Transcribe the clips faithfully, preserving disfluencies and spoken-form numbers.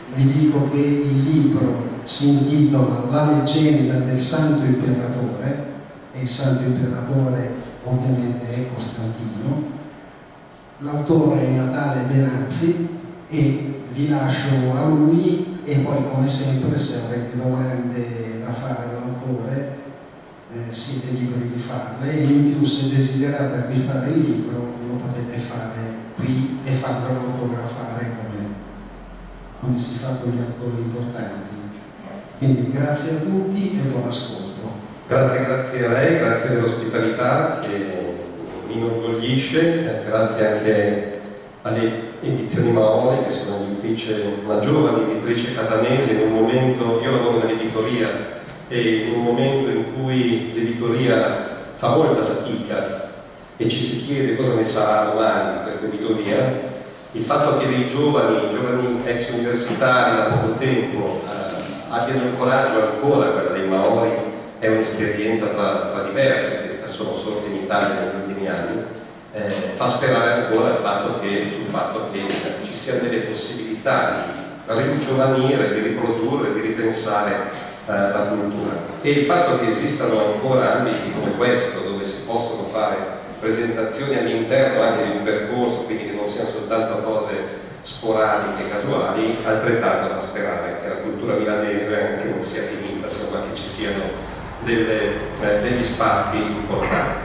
vi dico che il libro si intitola La leggenda del Santo Imperatore, e il Santo Imperatore ovviamente è Costantino. L'autore è Natale Benazzi e vi lascio a lui, e poi come sempre se avete domande da fare all'autore eh, siete liberi di farle, e in più se desiderate acquistare il libro lo potete fare qui e farlo autografare come, come si fa con gli autori importanti. Quindi grazie a tutti e buon ascolto. Grazie, grazie a lei, grazie dell'ospitalità che mi inorgoglisce, grazie anche alle edizioni Maori, che sono editrice, una giovane editrice catanese, in un momento, io lavoro nell'editoria, e in un momento in cui l'editoria fa molta fatica e ci si chiede cosa ne sarà domani di questa editoria, il fatto che dei giovani, giovani ex universitari da poco tempo eh, abbiano il coraggio ancora, quella dei Maori, è un'esperienza tra, tra diverse che sono sorte in Italia negli ultimi anni, eh, fa sperare ancora il fatto che, sul fatto che ci siano delle possibilità di ringiovanire, di riprodurre, di ripensare eh, la cultura. E il fatto che esistano ancora ambiti come questo, dove si possono fare presentazioni all'interno anche di un percorso, quindi che non siano soltanto cose sporadiche e casuali, altrettanto fa sperare che la cultura milanese anche non sia finita, insomma, che ci siano delle, eh, degli spazi importanti.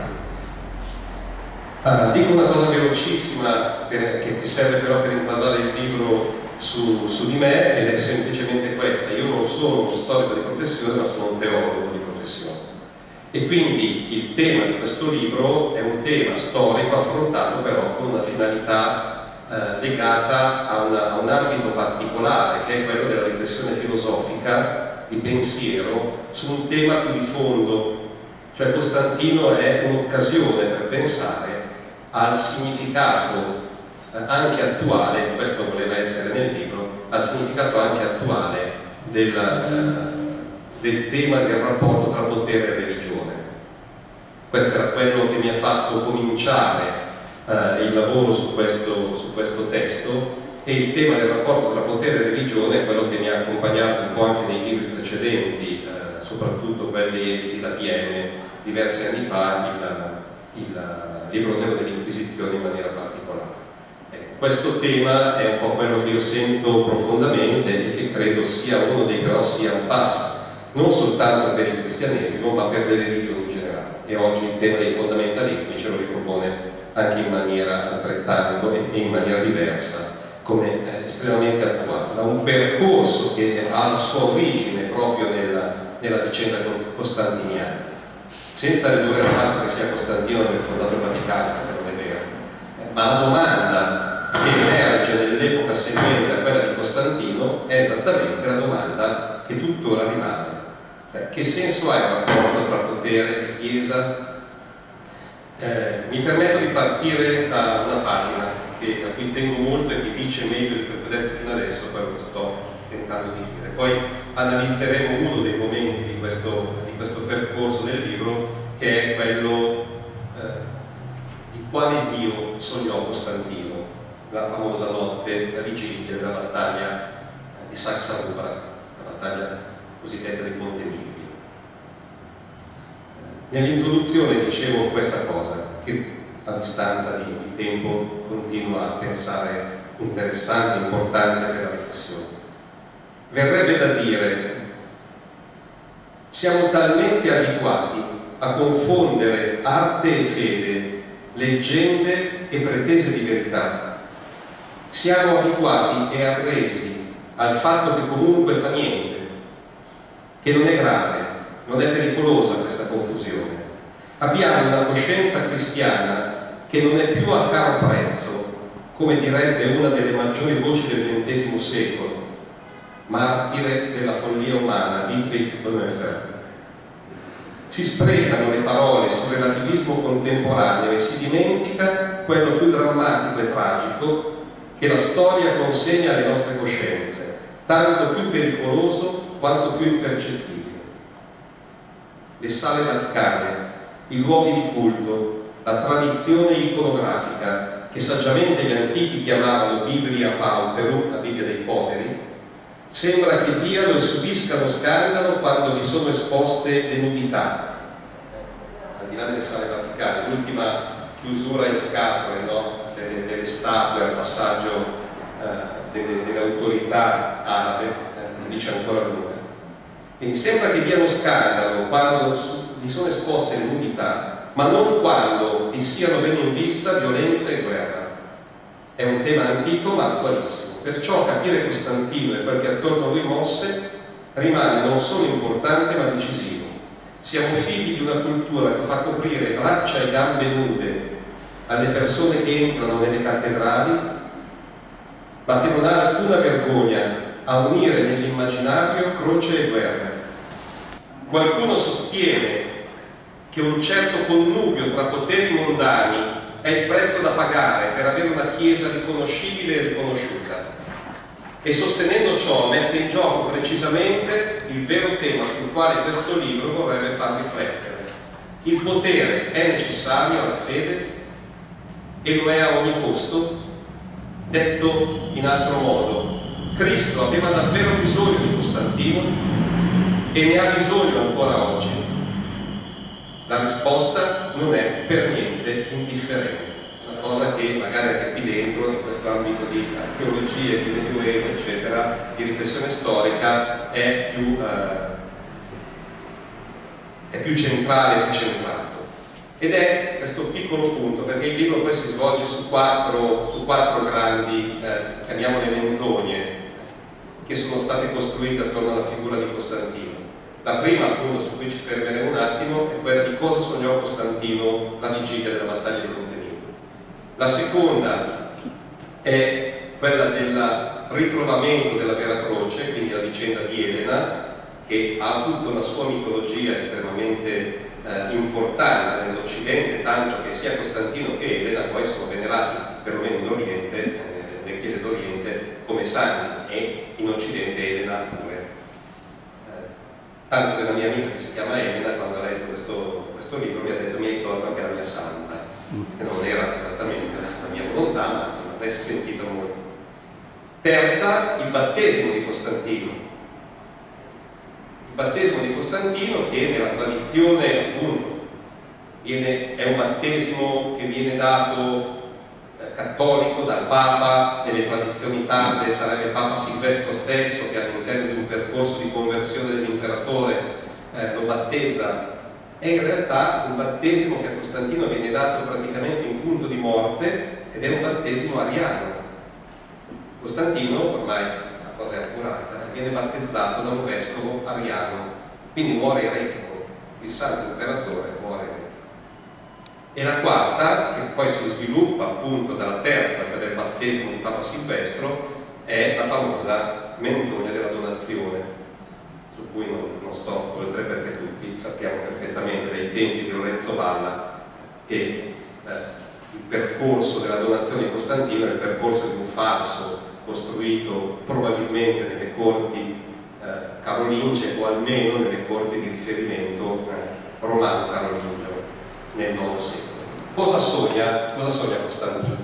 Uh, dico una cosa velocissima per, che ti serve però per inquadrare il libro su, su di me, ed è semplicemente questa: io non sono uno storico di professione, ma sono un teologo di professione, e quindi il tema di questo libro è un tema storico affrontato però con una finalità eh, legata a, una, a un ambito particolare, che è quello della riflessione filosofica di pensiero su un tema più di fondo. Cioè Costantino è un'occasione per pensare al significato eh, anche attuale, questo voleva essere nel libro, al significato anche attuale del, eh, del tema del rapporto tra potere e religione. Questo era quello che mi ha fatto cominciare eh, il lavoro su questo, su questo testo, e il tema del rapporto tra potere e religione è quello che mi ha accompagnato un po' anche nei libri precedenti, eh, soprattutto quelli editi da P M diversi anni fa, il, il libro nero dell'Inquisizione in maniera particolare. Ecco, questo tema è un po' quello che io sento profondamente e che credo sia uno dei grossi impasse, non soltanto per il cristianesimo, ma per le religioni in generale. E oggi il tema dei fondamentalismi ce lo ripropone anche in maniera altrettanto e, e in maniera diversa, come eh, estremamente attuale, da un percorso che ha la sua origine proprio nella, nella vicenda costantiniana, senza ridurre il fatto che sia Costantino che ha fondato il Vaticano, che non è vero. Ma la domanda che emerge nell'epoca seguente a quella di Costantino è esattamente la domanda che tuttora rimane. Cioè, che senso ha il rapporto tra potere e Chiesa? Eh, mi permetto di partire da una pagina che, a cui tengo molto e che dice meglio di quello che ho detto fino adesso quello che sto tentando di dire. Poi analizzeremo uno dei momenti di questo, di questo percorso del libro, che è quello eh, di quale Dio sognò Costantino, la famosa notte, la vigilia della battaglia di Saxa-Rubra, la battaglia cosiddetta di Ponte Milvio. Nell'introduzione dicevo questa cosa, che a distanza di, di tempo continua a pensare interessante, importante per la riflessione. Verrebbe da dire: siamo talmente abituati a confondere arte e fede, leggende e pretese di verità, siamo abituati e arresi al fatto che comunque fa niente, che non è grave, non è pericolosa questa confusione. Abbiamo una coscienza cristiana che non è più a caro prezzo, come direbbe una delle maggiori voci del ventesimo secolo, martire della follia umana, Dietrich Bonhoeffer. Si sprecano le parole sul relativismo contemporaneo e si dimentica quello più drammatico e tragico che la storia consegna alle nostre coscienze, tanto più pericoloso quanto più impercettibile. Le sale vaticane, i luoghi di culto, la tradizione iconografica, che saggiamente gli antichi chiamavano Biblia Pauperum, la Bibbia dei poveri, Sembra che diano e subiscano scandalo quando vi sono esposte le nudità, al di là delle sale vaticane, l'ultima chiusura in scatole, no? delle, delle statue al passaggio eh, delle, delle autorità arabe, eh, non dice ancora il nome. Quindi sembra che diano scandalo quando vi sono esposte le nudità, ma non quando vi siano bene in vista violenza e guerra. È un tema antico ma attualissimo, perciò capire Costantino e quel che attorno a lui mosse rimane non solo importante ma decisivo. Siamo figli di una cultura che fa coprire braccia e gambe nude alle persone che entrano nelle cattedrali, ma che non ha alcuna vergogna a unire nell'immaginario croce e guerra. Qualcuno sostiene che un certo connubio tra poteri mondani è il prezzo da pagare per avere una Chiesa riconoscibile e riconosciuta, e sostenendo ciò mette in gioco precisamente il vero tema sul quale questo libro vorrebbe far riflettere. Il potere è necessario alla fede e lo è a ogni costo? Detto in altro modo, Cristo aveva davvero bisogno di Costantino e ne ha bisogno ancora oggi? La risposta non è per niente indifferente, una cosa che magari anche qui dentro, in questo ambito di archeologia, di medioevo, eccetera, di riflessione storica, è più, eh, è più centrale, più centrato. Ed è questo piccolo punto, perché il libro poi si svolge su quattro, su quattro grandi, eh, chiamiamole menzogne, che sono state costruite attorno alla figura di Costantino. La prima, appunto, su cui ci fermeremo un attimo, è quella di cosa sognò Costantino la vigilia della battaglia di Montemino. La seconda è quella del ritrovamento della vera croce, quindi la vicenda di Elena, che ha tutta una sua mitologia estremamente eh, importante nell'Occidente, tanto che sia Costantino che Elena poi sono venerati, perlomeno in Oriente, eh, nelle chiese d'Oriente, come santi, e in Occidente Elena pure. Tanto che la mia amica, che si chiama Elena, quando ha letto questo, questo libro mi ha detto: mi hai tolto anche la mia santa, che non era esattamente la mia volontà, ma insomma l'hai sentito molto. Terza, il battesimo di Costantino. Il battesimo di Costantino, che nella tradizione, appunto, viene, è un battesimo che viene dato eh, cattolico dal Papa. Nelle tradizioni tarde sarebbe Papa Silvestro stesso che all'interno di un percorso di conversione dell'imperatore eh, lo battezza. È in realtà un battesimo che a Costantino viene dato praticamente in punto di morte, ed è un battesimo ariano. Costantino, ormai la cosa è accurata, viene battezzato da un vescovo ariano, quindi muore eretico. Il santo imperatore muore eretico. E la quarta, che poi si sviluppa appunto dalla terza, cioè del battesimo di Papa Silvestro, è la famosa menzogna della donazione, su cui non, non sto oltre, perché tutti sappiamo perfettamente dai tempi di Lorenzo Valla che eh, il percorso della donazione di Costantino è il percorso di un falso costruito probabilmente nelle corti eh, carolingie, o almeno nelle corti di riferimento eh, romano-carolingio nel nono secolo. Cosa sogna? Cosa sogna Costantino?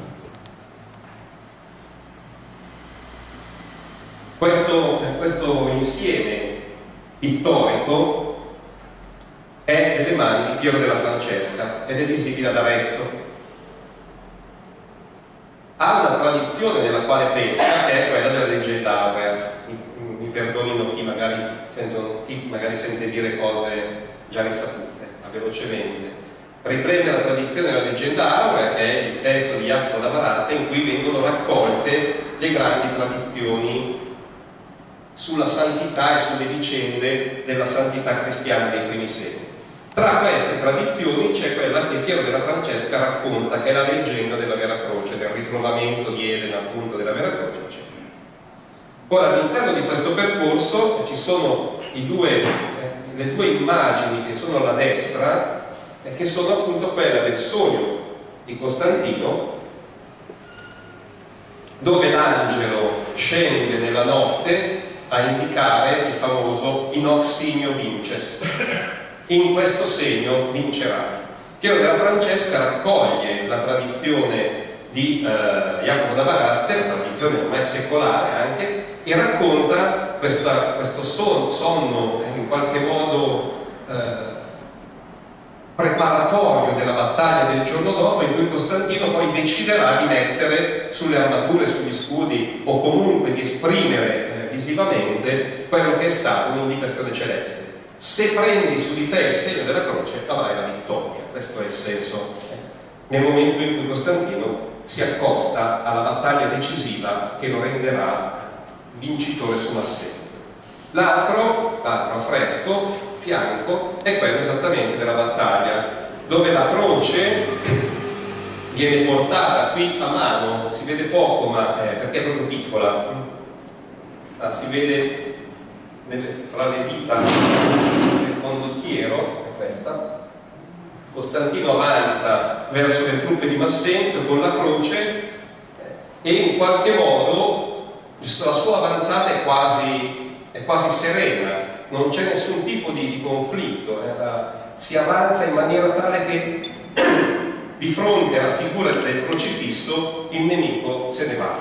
Questo, questo insieme pittorico è delle mani di Piero della Francesca ed è visibile ad Arezzo. Ha una tradizione nella quale pesca, che è quella della leggenda aurea. Mi, mi perdonino chi magari, sentono, chi magari sente dire cose già risapute, ma velocemente. Riprende la tradizione della leggenda aurea, che è il testo di Jacopo da Varazza, in cui vengono raccolte le grandi tradizioni sulla santità e sulle vicende della santità cristiana dei primi secoli. Tra queste tradizioni c'è quella che Piero della Francesca racconta, che è la leggenda della Vera Croce, del ritrovamento di Elena, appunto, della Vera Croce, eccetera. Ora, all'interno di questo percorso ci sono i due, eh, le due immagini che sono alla destra, eh, che sono appunto quella del sogno di Costantino, dove l'angelo scende nella notte a indicare il famoso in hoc signo vinces. In questo segno vincerai. Piero della Francesca raccoglie la tradizione di eh, Jacopo da Barazze, la tradizione ormai secolare anche, e racconta questa, questo son, sonno in qualche modo eh, preparatorio della battaglia del giorno dopo, in cui Costantino poi deciderà di mettere sulle armature, sugli scudi, o comunque di esprimere eh, visivamente quello che è stata un'indicazione celeste. Se prendi su di te il segno della croce avrai la vittoria. Questo è il senso nel momento in cui Costantino si accosta alla battaglia decisiva che lo renderà vincitore su Massenzio. L'altro, l'altro affresco, fianco, è quello esattamente della battaglia, dove la croce viene portata qui a mano, si vede poco, ma eh, perché è proprio piccola, ah, si vede nelle, fra le dita del condottiero, è questa. Costantino avanza verso le truppe di Massenzio con la croce e in qualche modo la sua avanzata è quasi, è quasi serena, non c'è nessun tipo di, di conflitto, eh, la, si avanza in maniera tale che di fronte alla figura del crocifisso il nemico se ne va.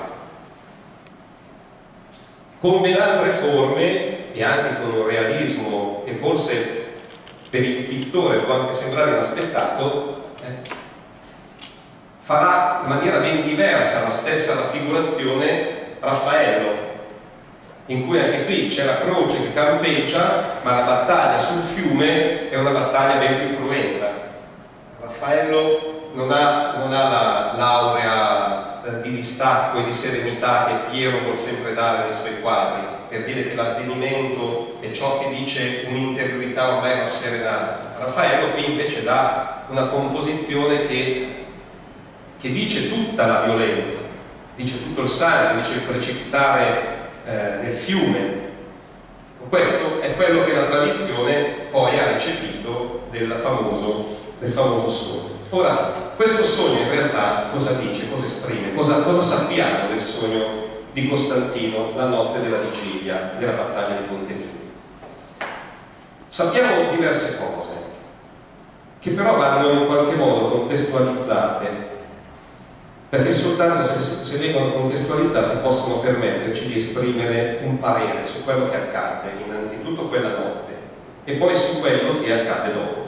Con ben altre forme e anche con un realismo che forse per il pittore può anche sembrare inaspettato, eh, farà in maniera ben diversa la stessa raffigurazione Raffaello, in cui anche qui c'è la croce che campeggia, ma la battaglia sul fiume è una battaglia ben più cruenta. Raffaello non ha, non ha la laurea eh, di distacco e di serenità che Piero vuol sempre dare nei suoi quadri, per dire che l'avvenimento è ciò che dice un'interiorità ormai rasserenata. Raffaello qui invece dà una composizione che, che dice tutta la violenza, dice tutto il sangue, dice il precipitare eh, del fiume. Questo è quello che la tradizione poi ha recepito del famoso, del famoso sogno. Ora, questo sogno in realtà cosa dice, cosa esprime, cosa, cosa sappiamo del sogno di Costantino la notte della vigilia della battaglia di Ponte Milvio? Sappiamo diverse cose che però vanno in qualche modo contestualizzate, perché soltanto se, se vengono contestualizzate possono permetterci di esprimere un parere su quello che accade innanzitutto quella notte e poi su quello che accade dopo.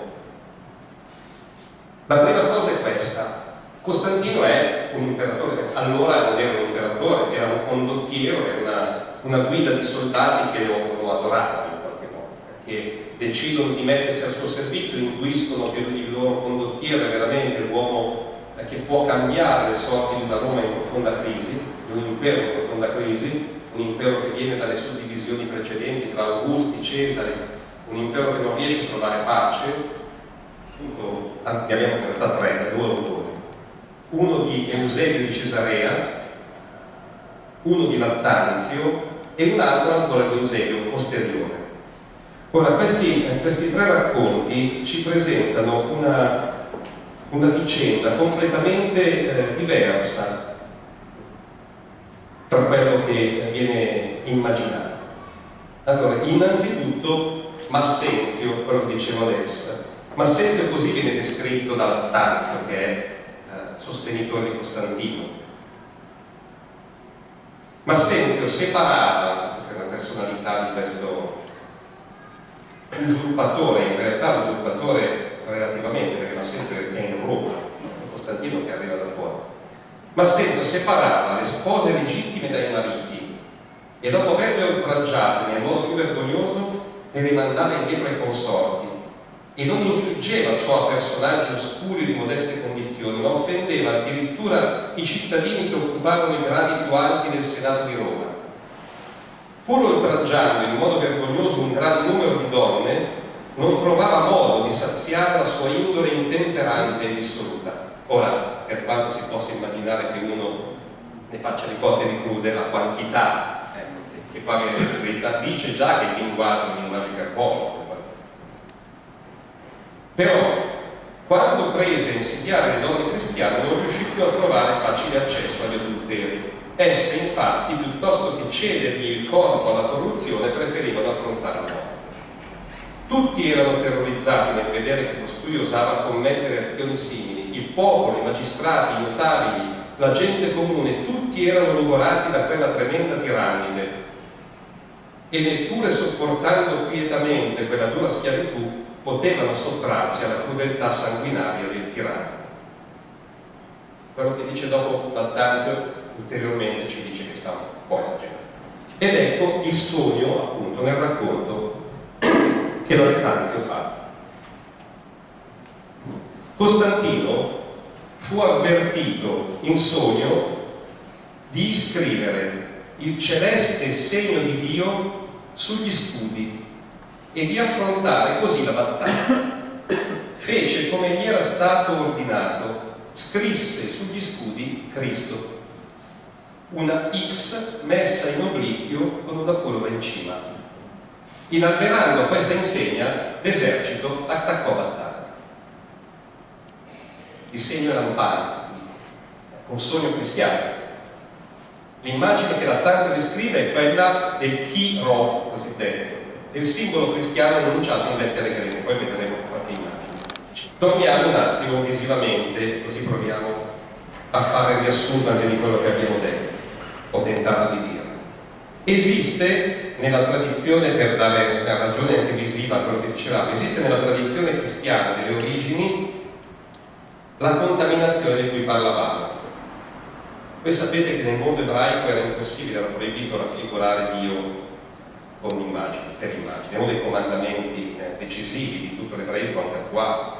La prima cosa è questa: Costantino è un imperatore, allora non era un imperatore, era un condottiero, era una, una guida di soldati che lo, lo adoravano in qualche modo, che decidono di mettersi al suo servizio, intuiscono che il loro condottiero è veramente l'uomo che può cambiare le sorti di una Roma in profonda crisi, di un impero in profonda crisi, un impero che viene dalle suddivisioni precedenti tra Augusti, Cesare, un impero che non riesce a trovare pace. Ne abbiamo in realtà tre, da due autori. Uno di Eusebio di Cesarea, uno di Lattanzio e un altro ancora di Eusebio posteriore. Ora, questi, questi tre racconti ci presentano una, una vicenda completamente eh, diversa tra quello che viene immaginato. Allora, innanzitutto Massenzio, quello che dicevo adesso, Massenzio così viene descritto da Lattanzio, che è sostenitore di Costantino. Massenzio separava, per la personalità di questo usurpatore, in realtà usurpatore relativamente, perché Massenzio è in Roma, è Costantino che arriva da fuori. Massenzio separava le spose legittime dai mariti e dopo averle oltraggiate nel modo più vergognoso le rimandava indietro ai consorti, e non infliggeva ciò a personaggi oscuri di modeste condizioni, ma offendeva addirittura i cittadini che occupavano i gradi più alti del Senato di Roma. Pur oltraggiando in modo vergognoso un gran numero di donne, non trovava modo di saziare la sua indole intemperante e dissoluta. Ora, per quanto si possa immaginare che uno ne faccia di cotte di crude, la quantità eh, che qua viene descritta dice già che il linguaggio è un linguaggio iperbolico. Però, quando prese a insidiare le donne cristiane, non riuscì più a trovare facile accesso agli adulteri. Esse, infatti, piuttosto che cedergli il corpo alla corruzione, preferivano affrontare la morte. Tutti erano terrorizzati nel vedere che costui osava commettere azioni simili. Il popolo, i magistrati, i notabili la gente comune, tutti erano logorati da quella tremenda tirannide e neppure sopportando quietamente quella dura schiavitù potevano sottrarsi alla crudeltà sanguinaria del tiranno. Quello che dice dopo Lattanzio ulteriormente ci dice che sta un po' esagerato. Ed ecco il sogno, appunto, nel racconto che Lattanzio fa. Costantino fu avvertito in sogno di iscrivere il celeste segno di Dio sugli scudi e di affrontare così la battaglia. Fece come gli era stato ordinato, scrisse sugli scudi Cristo, una X messa in obliquio con una curva in cima. Inalberando questa insegna, l'esercito attaccò battaglia. Il segno lampante, un sogno cristiano. L'immagine che Lattanzio descrive è quella del chi ro cosiddetto, del simbolo cristiano enunciato in lettere greche. Poi vedremo qualche immagine. Torniamo un attimo visivamente, così proviamo a fare il riassunto anche di quello che abbiamo detto, ho tentato di dire. Esiste nella tradizione, per dare una ragione anche visiva a quello che dicevamo, esiste nella tradizione cristiana delle origini la contaminazione di cui parlavamo. Voi sapete che nel mondo ebraico era impossibile, era proibito raffigurare Dio con immagine, per immagine. È uno dei comandamenti eh, decisivi di tutto l'ebraismo, anche qua.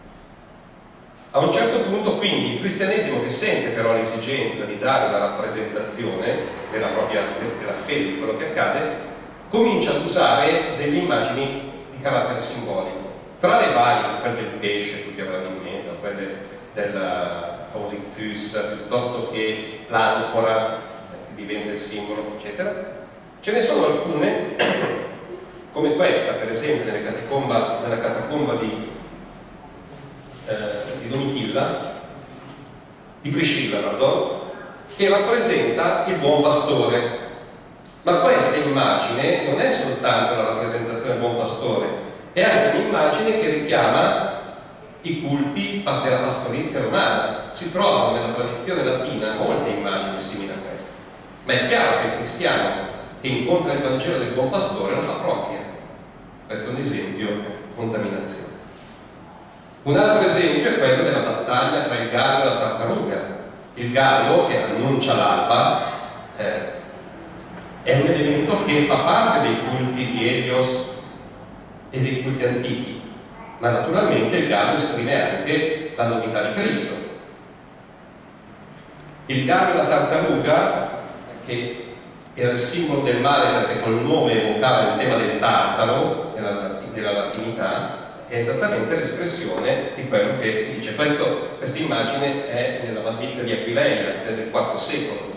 A un certo punto, quindi, il cristianesimo, che sente però l'esigenza di dare una rappresentazione della propria della fede, di quello che accade, comincia ad usare delle immagini di carattere simbolico. Tra le varie, quelle del pesce, tutti avranno in mente, quelle del famoso Ichthus, piuttosto che l'ancora, che diventa il simbolo, eccetera. Ce ne sono alcune, come questa, per esempio, nelle catacomba, nella catacomba di, eh, di Domitilla, di Priscilla, pardon, che rappresenta il buon pastore. Ma questa immagine non è soltanto la rappresentazione del buon pastore, è anche un'immagine che richiama i culti della pastorizia romana. Si trovano nella tradizione latina molte immagini simili a questa, ma è chiaro che il cristiano che incontra il Vangelo del buon pastore lo fa propria. Questo è un esempio di contaminazione. Un altro esempio è quello della battaglia tra il gallo e la tartaruga. Il gallo, che annuncia l'alba, eh, è un elemento che fa parte dei culti di Helios e dei culti antichi, ma naturalmente il gallo esprime anche la novità di Cristo. Il gallo e la tartaruga, che era il simbolo del male perché col nome evocava il tema del tartaro, della, della latinità, è esattamente l'espressione di quello che si dice. Questa immagine è nella Basilica di Aquileia del quarto secolo.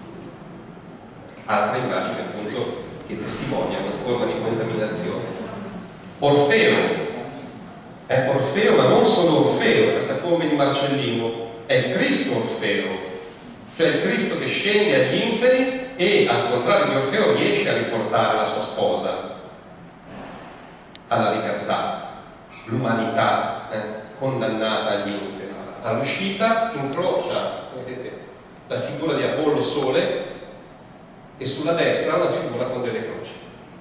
Altra immagine appunto che testimonia una forma di contaminazione. Orfeo, è Orfeo, ma non solo Orfeo, le catacombe di Marcellino, è il Cristo Orfeo, cioè il Cristo che scende agli inferi e, al contrario di Orfeo, riesce a riportare la sua sposa alla libertà, l'umanità eh, condannata agli inferi. All'uscita incrocia, vedete, la figura di Apollo Sole e sulla destra una figura con delle croci.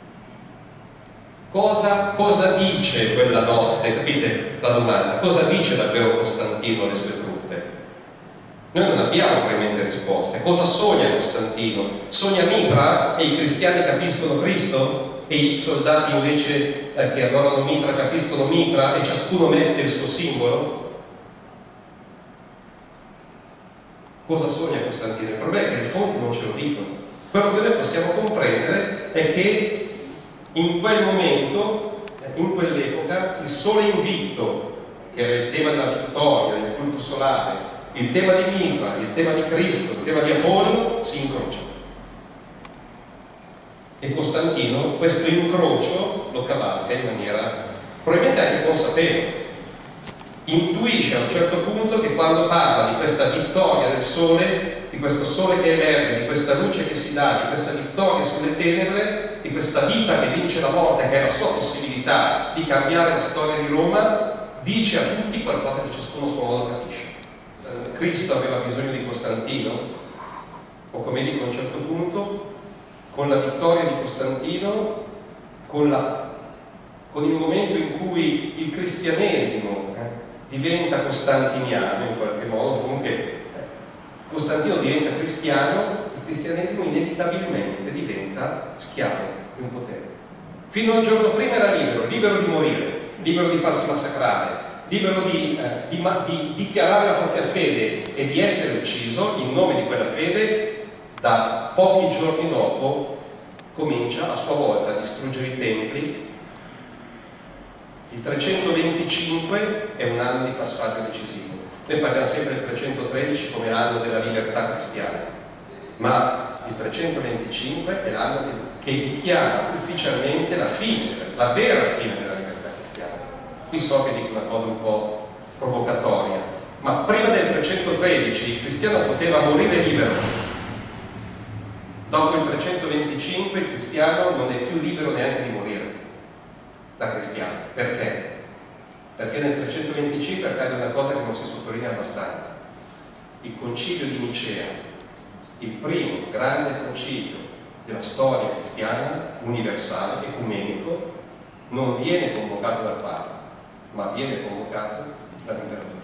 Cosa, cosa dice quella notte? Capite la domanda? Cosa dice davvero Costantino alle sue truppe? Noi non abbiamo probabilmente risposte. Cosa sogna Costantino? Sogna Mitra e i cristiani capiscono Cristo e i soldati invece eh, che adorano Mitra capiscono Mitra e ciascuno mette il suo simbolo? Cosa sogna Costantino? Il problema è che le fonti non ce lo dicono. Quello che noi possiamo comprendere è che in quel momento, in quell'epoca, il sole invitto, che era il tema della vittoria, del culto solare, il tema di Mitra, il tema di Cristo, il tema di Apollo, si incrociano. E Costantino questo incrocio lo cavalca in maniera probabilmente anche consapevole. Intuisce a un certo punto che quando parla di questa vittoria del sole, di questo sole che emerge, di questa luce che si dà, di questa vittoria sulle tenebre, di questa vita che vince la morte, che è la sua possibilità di cambiare la storia di Roma, dice a tutti qualcosa che ciascuno a suo modo capisce. eh, Cristo aveva bisogno di Costantino? O come dico a un certo punto, con la vittoria di Costantino, con, la, con il momento in cui il cristianesimo eh, diventa costantiniano in qualche modo, comunque eh, Costantino diventa cristiano, il cristianesimo inevitabilmente diventa schiavo di un potere. Fino al giorno prima era libero, libero di morire, libero di farsi massacrare, libero di, eh, di, di dichiarare la propria fede e di essere ucciso in nome di quella fede. Da pochi giorni dopo comincia a sua volta a distruggere i templi. Il trecentoventicinque è un anno di passaggio decisivo. Noi parliamo sempre del trecentotredici come l'anno della libertà cristiana, ma il trecentoventicinque è l'anno che dichiara ufficialmente la fine, la vera fine della libertà cristiana. Qui so che dico una cosa un po' provocatoria, ma prima del trecentotredici il cristiano poteva morire libero. Dopo il trecentoventicinque il cristiano non è più libero neanche di morire da cristiano. Perché? Perché nel trecentoventicinque accade una cosa che non si sottolinea abbastanza. Il concilio di Nicea, il primo grande concilio della storia cristiana, universale, ecumenico, non viene convocato dal Papa, ma viene convocato dall'imperatore.